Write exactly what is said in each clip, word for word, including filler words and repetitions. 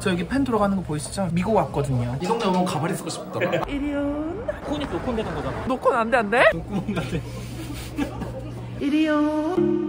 저 여기 펜 돌아가는 거 보이시죠? 미국 왔거든요. 이 동네 오면 가발이 쓰고 싶더라. 이리온. 콘이 노콘 되는 거잖아. 노콘 안 돼, 안 돼? 눈구멍 같아. 이리온.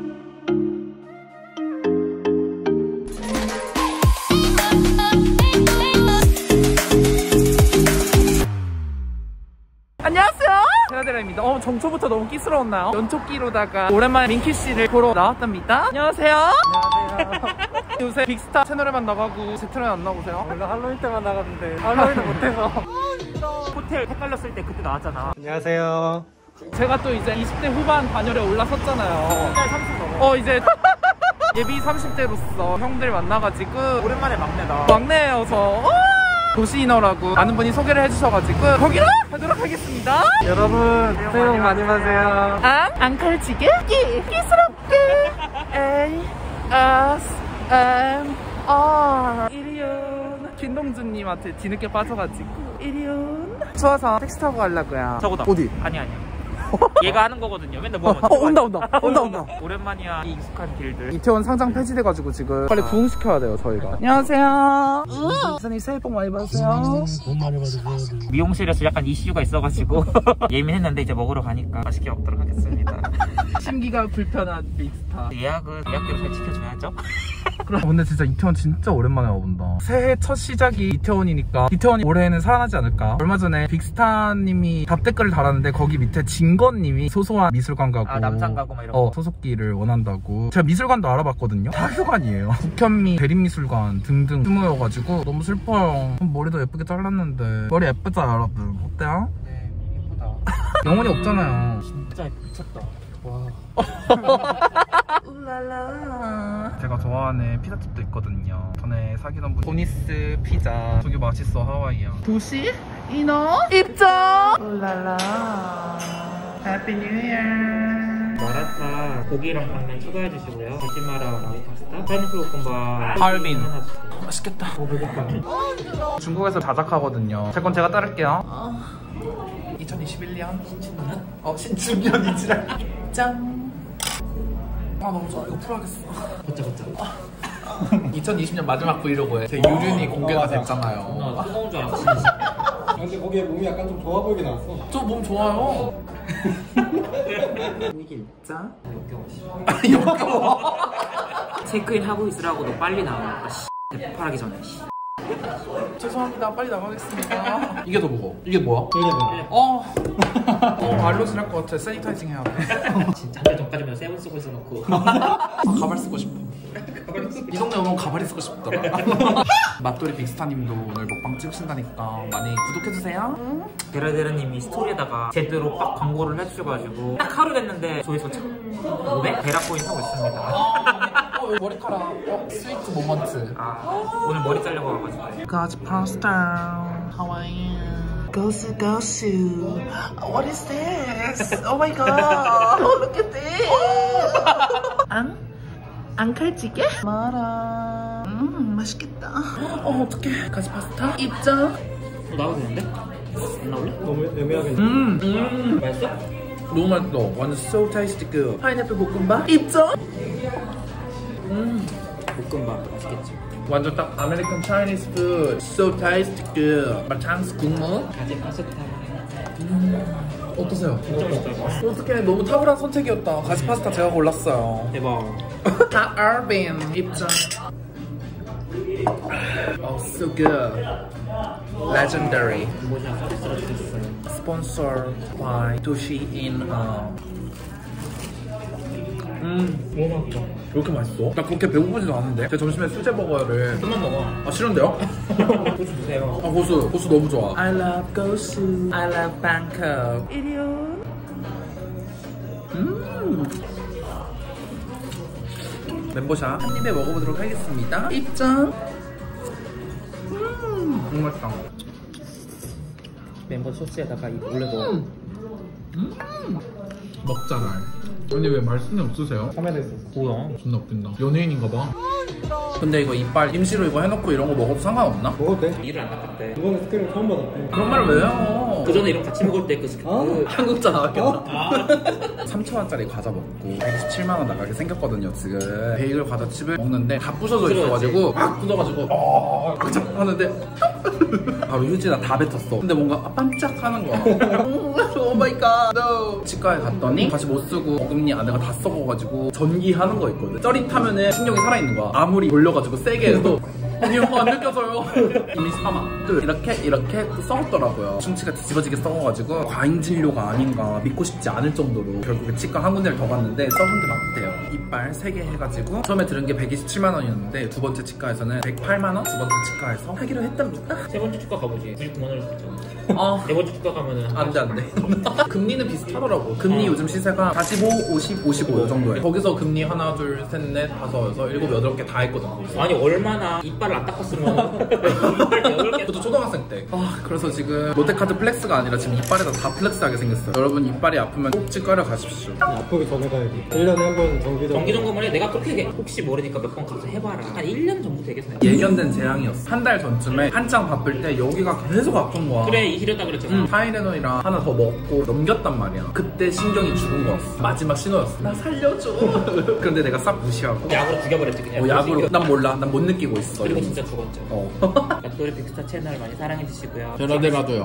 안녕하세요. 테라데라입니다. 어, 정초부터 너무 끼스러웠나요? 연초끼로다가 오랜만에 민키 씨를 보러 나왔답니다. 안녕하세요. 안녕하세요. 요새 빅스타 채널에만 나가고 제 채널에 안 나오세요? 원래 할로윈 때만 나갔는데 할로윈을 못해서. 호텔 헷갈렸을 때 그때 나왔잖아. 안녕하세요. 제가 또 이제 이십 대 후반 반열에 올라섰잖아요. 삼십 넘어. 어, 이제 예비 삼십 대로서 형들 만나가지고 오랜만에 막내다. 막내예요, 저. 도시이너라고 아는 분이 소개를 해주셔가지고 거기로 가도록 하겠습니다. 여러분 새해 복 많이 받으세요. 안? 안 칼지게? 끼! 끼스럽게! A, S, M, R 이리온. 김동준님한테 뒤늦게 빠져가지고 이리온. 추워서 택시 타고 가려고요. 저거다. 어디? 아니 아니야. 얘가 하는 거거든요. 맨날 뭐 어, 온다 온다 온다 온다. 오랜만이야. 이 익숙한 길들. 이태원 상장 폐지돼가지고 지금 빨리 부흥시켜야 돼요 저희가. 안녕하세요. 기사님 새해 복 많이 받으세요. 돈 많이 받으세요. 미용실에서 약간 이슈가 있어가지고 예민했는데 이제 먹으러 가니까 맛있게 먹도록 하겠습니다. 심기가 불편한 빅스타. 예약은 예약대로 잘 지켜줘야죠. 그럼 근데 진짜 이태원 진짜 오랜만에 와본다. 새해 첫 시작이 이태원이니까 이태원이 올해는 살아나지 않을까. 얼마 전에 빅스타님이 답댓글을 달았는데 거기 밑에 진건님이 소소한 미술관 가고 아 남산 가고 막 이런 어, 거. 소속기를 원한다고. 제가 미술관도 알아봤거든요. 다 휴관이에요. 국현미 대립미술관 등등 휴무여가지고 너무 슬퍼요. 머리도 예쁘게 잘랐는데. 머리 예쁘죠 여러분? 어때요? 네 예쁘다. 영혼이 없잖아요. 진짜 미쳤다. 와. 울랄라. 제가 좋아하는 피자집도 있거든요. 전에 사귀던 분 보니스 피자. 저기 맛있어. 하와이야. 도시 이너 입장. 울랄라. 해피 뉴 이어. 마라탕 고기랑 당면 추가해 주시고요. 다시마랑 라우 파스타, 파인애플 볶음밥, 하얼빈. 하나 주세요. 맛있겠다. 오 배고파. 중국에서 자작하거든요. 제 건 제가 따를게요. 이천이십일 년 신축년? 어 신축년이지. 짠. 아 너무 좋아. 이거 풀어야겠어. 걷자 걷자. 이천이십 년 마지막 브이로그에 제 유륜이 공개가 됐잖아요. 나 뜨거운 줄 알았어. 근데 거기에 몸이 약간 좀 좋아 보이게 나왔어. 저 몸 좋아요. 이게 짠. 역겨워. 역겨워. 체크인 하고 있으라고 너 빨리 나와. 아, 씨. 대폭발하기 전에. 씨. 죄송합니다. 빨리 나가겠습니다. 이게 더 무거워. 이게 뭐야? 네. 어. 어 알러지 날 것 같아. 세니타이징 해야 돼. 진짜 한 달 전까지면 세븐 쓰고 있어놓고. 아, 가발 쓰고 싶어. 이 동네 오면 가발이 쓰고 싶더라. 맛돌이 빅스타님도 오늘 먹방 찍으신다니까 많이 구독해주세요. 데라데라님이 스토리에다가 제대로 빡 광고를 해주셔가지고 딱 하루 됐는데 조회수 오백? 베라코인 하고 있습니다. 어, 여기 머리카락. 어, 스위트 모먼트. 아, 오늘 머리 자르고 와가지고. 가지 파스타. 하와이. 고수 고수. What is this? Oh my god. Oh, look at this. 안? 안 칼지게? 마라. 음, 맛있겠다. 어, 어떡해. 가지 파스타. 입장. 어, 나와도 되는데? 안 나올래? 너무 애매하게. 음, 음. 맛있어? 너무 맛있어. 완전 so tasty good. 파인애플 볶음밥. 입장. 음. 볶음밥 맛있겠지. 완전 딱 아메리칸 차이니스 푸드. So tasty good. 마탕스 국물. 가지 파스타. 음. 어떠세요? 진짜 맛있다. 어떡해. 너무 탁월한 선택이었다. 가지 파스타 제가 골랐어요. 대박. 하얼빈 입장. Oh, so good. Legendary. 뭐냐 서비스로 드렸어요. Sponsored by 도시 인어. 음, 너무 맛있다. 왜 이렇게 맛있어? 나 그렇게 배고프지도 않은데. 제 점심에 수제 버거를. 좀만 먹어. 아, 싫은데요? 고수 주세요. 아, 고수. 고수 너무 좋아. I love 고수. I love Bangkok. 이리온. 음. 멤버샷 한 입에 먹어보도록 하겠습니다. 입장. 음, 너무 맛있다. 멤버 소스에다가 이 올려서. 음. 음. 먹잖아요. 아니 왜 말씀이 없으세요? 카메라에 있어서. 뭐야? 존나 웃긴다. 연예인인가 봐. 근데 이거 이빨 임시로 이거 해놓고 이런 거 먹어도 상관없나? 먹어도 돼? 일을 안 닦았대. 이번에 스크린 처음 받았대. 그런 말을 왜 해요? 그 전에 이런 거 같이 먹을 때 그 스크. 어? 그 한국자 나왔겠다. 어? 삼천 원짜리 과자 먹고 백이십칠만 원 나가게 생겼거든요 지금. 베이글 과자칩을 먹는데 다 부셔져 있어가지고 막 뜯어가지고 어 하는데 바로 휴지에다 다 뱉었어. 근데 뭔가 반짝하는 거야. 오 마이 갓. No. 치과에 갔더니 다시 못 쓰고 어금니 안에가 다 썩어가지고 전기하는 거 있거든. 쩌릿하면은 신경이 살아있는 거야. 아무리 돌려가지고 세게 해도 이런 거 안 느껴져요. 이미 사망. 또 이렇게 이렇게 또 썩었더라고요. 충치가 뒤집어지게 썩어가지고 과잉 진료가 아닌가 믿고 싶지 않을 정도로 결국에 치과 한 군데를 더 갔는데 썩은 게 맞대요. 이빨 세 개 해가지고 처음에 들은 게 백이십칠만 원이었는데 두 번째 치과에서는 백팔만 원? 두 번째 치과에서 하기로 했답니다. 세 번째 치과 가보지. 구십구만 원을 줬잖아. 어. 네 번째 치과 가면은 안돼 안돼. 금리는 비슷하더라고. 금리 어. 요즘 시세가 사십오, 오십, 오십오 이 정도에 거기서 금리 하나 둘 셋 넷 다섯 여섯 일곱 여덟 개 다 했거든. 아니 얼마나 이빨을 안 닦았으면 이빨 여덟 개. 그것도 초등학생 때. 아 그래서 지금 롯데카드 플렉스가 아니라 지금 이빨에다 다 플렉스하게 생겼어요. 여러분 이빨이 아프면 꼭 치과를 가십시오. 아프기 전에 가야지. 일 년에 한 번 정기 정기 점검을 해. 내가 그렇게 혹시 모르니까 몇 번 가서 해봐라. 한 일 년 전부터 되겠네. 예견된 재앙이었어. 한 달 전쯤에 한창 바쁠 때 여기가 계속 아픈 거야. 그래 이시렸다 그랬잖아. 응, 타이레놀이랑 하나 더 먹고 넘겼단 말이야. 그때 신경이 죽은 거였어. 마지막 신호였어. 나 살려줘. 그런데 내가 싹 무시하고 약으로 죽여버렸지 그냥. 어, 약으로. 신경. 난 몰라. 난 못 느끼고 있어. 그리고 진짜 죽었죠. 어. 갓도리 빅스타 채널 많이 사랑해주시고요. 베라데라도요.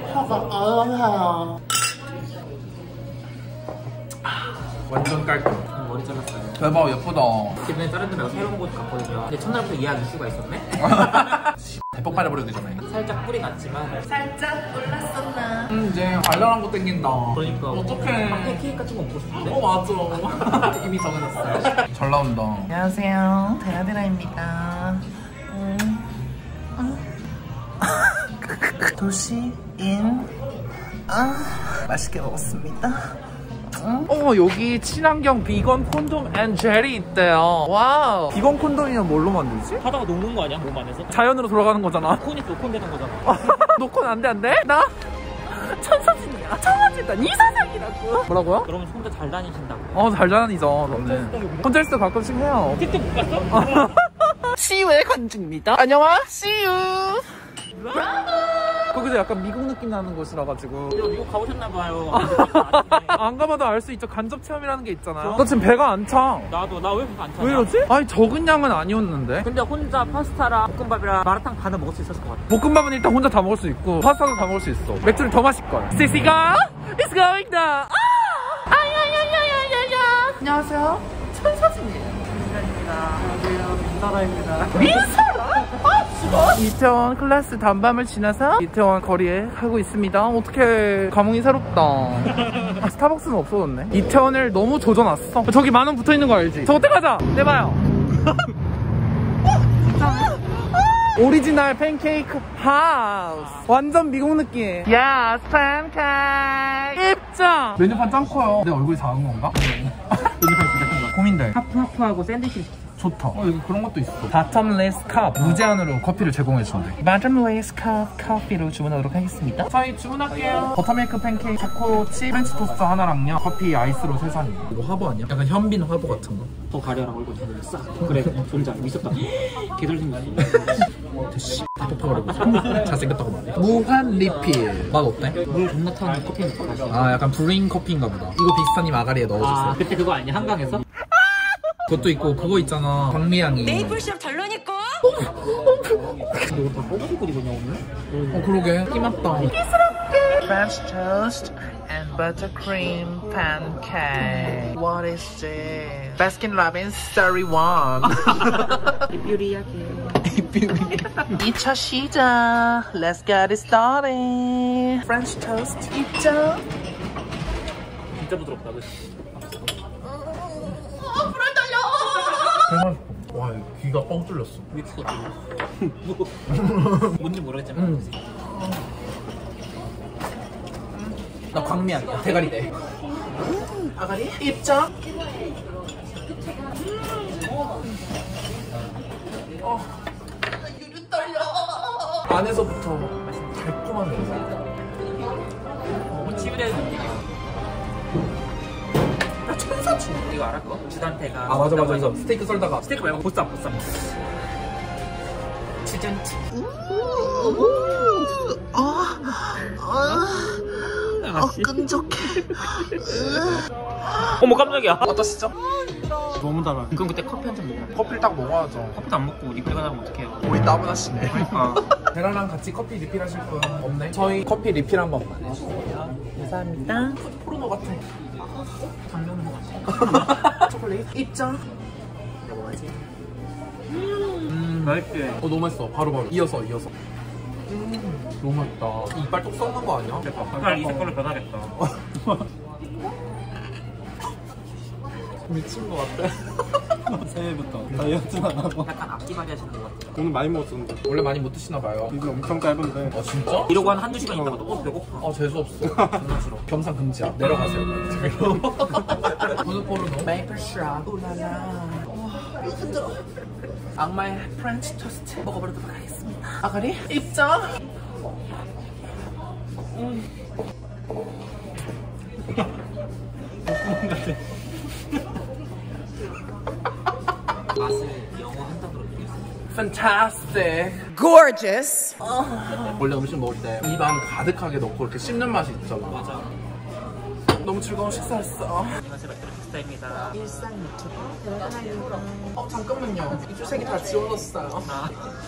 완전 깔끔. 머리 잘랐어요. 대박 예쁘다. 기존에 다른 데 내가 새로운 곳 갔거든요. 근데 첫날부터 예약 이슈가 있었네? 대폭 빨아버려도 되잖아. 살짝 뿌리 났지만 살짝 올랐었나. 음 이제 발랄한 거 땡긴다. 그러니까 어떡해. 한 케이크 같은 거 먹고 싶은데? 어 맞아. 이미 정해놨어요. 잘 나온다. 안녕하세요. 데라데라입니다. 음. 음. 도시 인. 아 맛있게 먹었습니다. 어 여기 친환경 비건 콘돔 앤 젤이 있대요. 와우. 비건 콘돔이면 뭘로 만들지? 하다가 녹는 거 아니야? 몸 안에서? 자연으로 돌아가는 거잖아. 콘이 또 콘 되는 거잖아. 놓고는 안돼 안돼. 나 천사진이야. 천사진이다. 이 사상이라고. 뭐라고요? 그러면 혼자 잘 다니신다고. 어 잘 다니죠 너는. 혼자 있을 때 가끔씩 해요. 그때 못 갔어? 시우의 관중입니다. 안녕하 시우. 거기서 약간 미국 느낌 나는 곳이라 가지고. 미국 가보셨나봐요. 안 가봐도 알 수 있죠. 간접 체험이라는 게 있잖아요. 너 지금 배가 안 차. 나도 나 왜 안 차냐? 왜 이러지? 아니 적은 양은 아니었는데. 근데 혼자 파스타랑 볶음밥이랑 마라탕 반을 먹을 수 있었을 것 같아. 볶음밥은 일단 혼자 다 먹을 수 있고 파스타도 다 먹을 수 있어. 맥주를 더 마실걸. 시시가 It's going down. 아! 아야야야야야야. 안녕하세요. 천사진이에요. 안녕하세요. 민사라입니다. 민사라? 아 죽어. 이태원 클래스 단밤을 지나서 이태원 거리에 가고 있습니다. 어떡해. 감흥이 새롭다. 아, 스타벅스는 없어졌네. 이태원을 너무 조져놨어. 저기 만 원 붙어있는 거 알지? 저거 떼가자. 내봐요. 오리지널 팬케이크 하우스. 완전 미국 느낌. 야 팬케이크 입장. 메뉴판 짱 커요. 내 얼굴이 작은 건가? 메뉴판 진짜 큰다. 고민돼. 하프하프하고 샌드위치 좋다. 어 여기 그런 것도 있어. 바텀레스 컵 무제한으로 커피를 제공해 준대. 바텀레스 컵 커피로 주문하도록 하겠습니다. 저희 주문할게요. 버터밀크 팬케이크, 초코칩, 프렌치 토스트 하나랑요. 커피 아이스로 세 잔. 이거 화보 아니야? 약간 현빈 화보 같은 거. 더 가려라 얼굴 더 돌렸어. 그래 존자 미쳤다. 개돌 생겼어. 씨 대폭파버리고 잘생겼다고 말해. 무한 리필. 맛 어때? 물 존나 타는 커피 먹어. 아 약간 브링 커피인가 보다. 이거 비슷하님 아가리에 넣어주세요. 아 그때 그거 아니야 한강에서? 그것도 있고 그거 있잖아. 박미양이. 메이플 시럽 잘라니까. 근데 이거 다 뽑아먹고 이거냐 오늘? 어 그러게. 끼맞다. French toast and buttercream pancake. What is this? Baskin Robbins thirty-one. 이 차 시작. Let's get it started. French toast 있죠? 진짜 부드럽다 그치? 정말 와 귀가 뻥 뚫렸어. 왜 죽었지? 뭐 뭔지 모르겠지만 음. 나 광미야. 대가리 대. 아가리 입장. 어. 유리 떨려. 안에서부터 달콤한 냄새. 뭐 치유되는 느낌이야. 나 천사진. 이거 알아 그거? 주단태가 아 맞아 맞아 맞아. 스테이크 썰다가 스테이크 말고 보쌈 보쌈. 레전드. 아, 아, 아, 끈적해. 어머 깜짝이야. 어떠시죠? 너무 달아요. 그럼 그때 커피 한 잔 먹어. 커피를 딱 먹어야죠. 커피도 안 먹고 리필 가자면 어떡해요? 우리 따분하시네. 그러니까. 베라랑 같이 커피 리필하실 분 없네? 저희 커피 리필 한 번만. 감사합니다. 프로모 같아. 당면은 것 같아. 초콜릿 입장. 먹어야지. 음 맛있지? 어 너무 맛있어. 바로바로 이어서 이어서. 음 너무 맛있다. 이빨 똑 썩는 거 아니야? 색깔 이 색깔로 변하겠다. 미친 거 같아. 새해부터 다이어트만 하고. 약간 앞뒤발이 하시는 것 같아요. 오늘 많이 먹었었는데. 원래 많이 못 드시나 봐요. 입이 엄청 짧은데. 어 진짜? 이러고 한 한두 시간 있다가 또 어, 배고파. 아 재수없어. 존나 싫어. 겸상 금지야. 내려가세요. 보노포르노 메이플샷 우라라. 와 흔들어. 악마의 프렌치 토스트 먹어보도록 하겠습니다. 아가리 입장. 음. 맛을 영어 한 단어로 얘기했어요. Fantastic. Gorgeous. 원래 음식 먹을 때 입 안 가득하게 넣고 이렇게 씹는 맛이 있잖아. 맞아. 너무 즐거운 식사였어. 안녕하세요. 백드레스타입니다. 일상 유튜브. 어 잠깐만요. 이쪽 색이 다 지워졌어요. 아.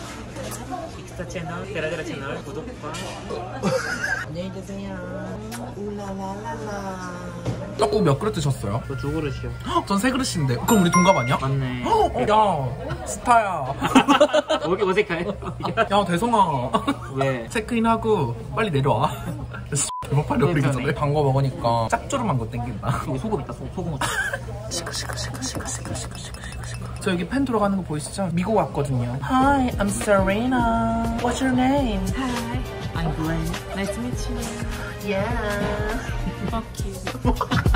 익스타 채널, 데라데라 채널 구독과 안녕히 계세요. 울라라라라. 떡국 몇 그릇 드셨어요? 저 두 그릇이요. 전 세 그릇인데. 그럼 우리 동갑 아니야? 맞네. 야 스타야. 왜 이렇게 어색해? 야 대성아. 왜? 체크인하고 빨리 내려와. 대박팔이 우리 전에 방거 먹으니까 짭조름한 거 땡긴다. 여기 소금 있다. 소금. 소금. 시커 시커 시커 시커 시커 시커 시커 시커. 저 여기 펜 들어가는 거 보이시죠? 미국 왔거든요. Hi, I'm Serena. What's your name? Hi, I'm Blaine. Nice to meet you. Yeah. Fuck you.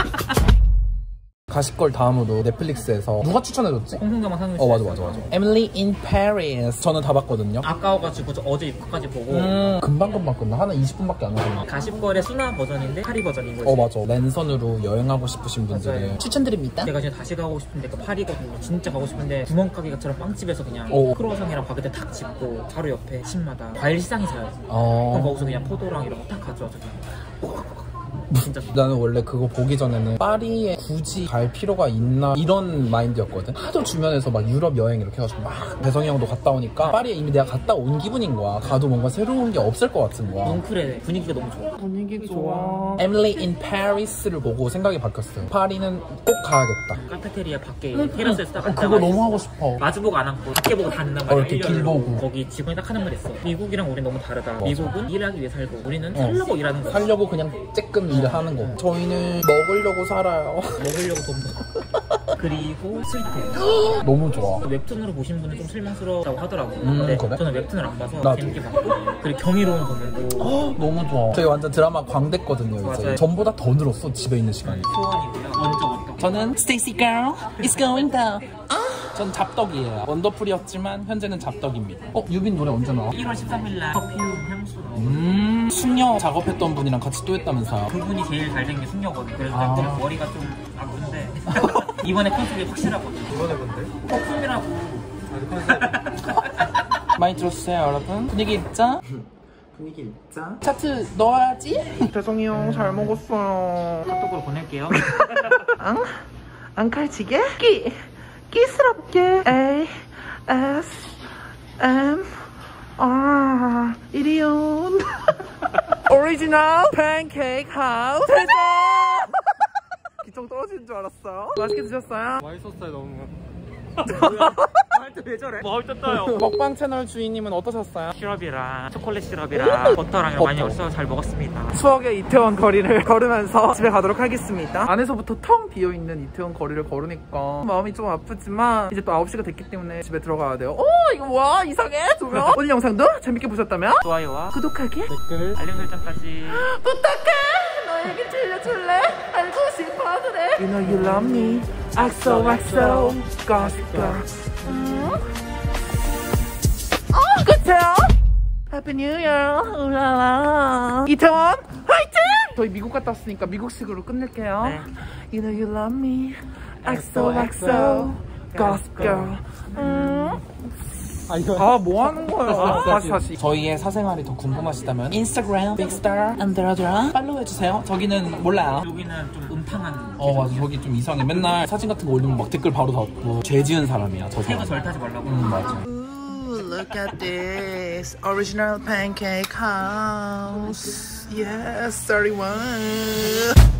가십걸 다음으로 넷플릭스에서 누가 추천해줬지? 홍콩가만 사는 어 맞아 맞아 맞아. Emily in Paris. 저는 다 봤거든요. 아까워가지고 저 어제 입구까지 보고 음 금방금방 끝나. 하나 이십 분밖에 안 하거든요. 가십걸의 순화 버전인데 파리 버전인 거지. 어 맞아. 랜선으로 여행하고 싶으신 분들은 맞아요. 추천드립니다. 제가 지금 다시 가고 싶은데 그 파리거든요. 진짜 가고 싶은데 구멍가게처럼 빵집에서 그냥 오. 크로와상이랑 바게트 탁 집고 바로 옆에 아침마다 과일 시장이 있어요. 그럼 어 거기서 그냥 포도랑 이런 거 딱 가져와서 그냥 진짜 좋다. 나는 원래 그거 보기 전에는 파리에 굳이 갈 필요가 있나 이런 마인드였거든. 하도 주변에서 막 유럽 여행 이렇게 해가지고 막 대성이 형도 갔다 오니까 파리에 이미 내가 갔다 온 기분인 거야. 가도 뭔가 새로운 게 없을 것 같은 거야. 뭉클해. 분위기가 너무 좋아. 분위기 좋아. Emily in Paris를 보고 생각이 바뀌었어요. 파리는 꼭 가야겠다. 카페테리아 밖에 테라스에서 딱 어, 앉아가 그거 너무 있어. 하고 싶어. 마주보고 안 앉고 밖에 보고 닫는단 어, 말이야. 이렇게 길 일렬로. 보고. 거기 직원이 딱 하는 말 있어. 미국이랑 우린 너무 다르다. 미국은 일하기 위해 살고 우리는 어. 살려고 일하는 거야. 살려고 그냥 쬐끔 일을 하는 거. 저희는 먹으려고 살아요. 먹으려고 돈 벌어. 그리고 스위트. 너무 좋아. 웹툰으로 보신 분은 좀 실망스러웠다고 하더라고. 음, 근데 그래? 저는 웹툰을 안 봐서 나도. 재밌게 봤고 그리고 경이로운 부분도 헉, 너무 좋아. 저희 완전 드라마 광대거든요. 이제 맞아요. 전보다 더 늘었어. 집에 있는 시간이. 소원이고요. 먼저 먼저. 저는 Stacy girl is going down. 전 잡덕이에요. 원더풀이었지만 현재는 잡덕입니다. 어? 유빈 노래 언제 나와? 일월 십삼일날 퍼퓸 향수. 음 숙녀 작업했던 분이랑 같이 또 했다면서요. 그분이 제일 잘생긴 숙녀거든. 그래서 아. 그냥 머리가 좀 아픈데 이번에 컨셉이 확실하거든. 이번에 뭔데? 퍼퓸이라고. 많이 들었어요 여러분? 분위기 있자? 분위기 있자. 차트 넣어야지? 대성이 형 잘 먹었어요. 카톡으로 보낼게요. 응? 안 칼지게? 끼 끼스럽게 A S M R 이리온 오리지널 팬케이크 하우스 대박! 기총 떨어지는 줄 알았어요. 맛있게 드셨어요? 맛있었어요 너무. 말도 왜 저래? 뭐 떴어요? 먹방 채널 주인님은 어떠셨어요? 시럽이랑 초콜릿 시럽이랑 버터랑 이런 많이 없어서 잘 먹었습니다. 추억의 이태원 거리를 걸으면서 집에 가도록 하겠습니다. 안에서부터 텅 비어있는 이태원 거리를 걸으니까 마음이 좀 아프지만 이제 또 아홉 시가 됐기 때문에 집에 들어가야 돼요. 오 이거 뭐야 이상해 조명. 오늘 영상도 재밌게 보셨다면 좋아요와 구독하기 댓글 알림 설정까지 부탁해. 너에게 들려줄래? 알고 싶어 그래. You know you love me. 엑소엑소 Gossip Girl. 음? 어 끝이에요? Happy New Year. 우라라. 이태원 화이팅! 저희 미국 갔다 왔으니까 미국식으로 끝낼게요. 네. You know you love me. 엑소엑소 Gossip Girl. 음? 아 이거 아, 뭐 하는 거예요? 아, 다시, 다시. 저희의 사생활이 더 궁금하시다면 인스타그램 빅스타 안드라드라 팔로우 해주세요. 저기는 몰라요. 여기는 좀 음탕한. 어, 맞아. 저기 좀 이상해. 맨날 사진 같은 거 올리면 막 댓글 바로 닫고. 죄 지은 사람이야, 저 태그 사람. 절 타지 말라고. 음, 맞아. Ooh, look at this. Original pancake house. Yes, thirty-one.